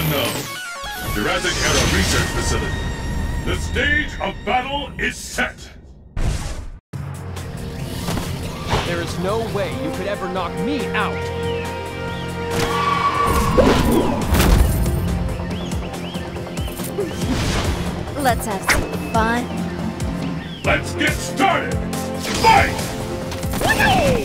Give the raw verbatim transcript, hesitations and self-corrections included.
unknown. Jurassic Era Research Facility. The stage of battle is set. There is no way you could ever knock me out. Let's have some fun. Let's get started! Fight!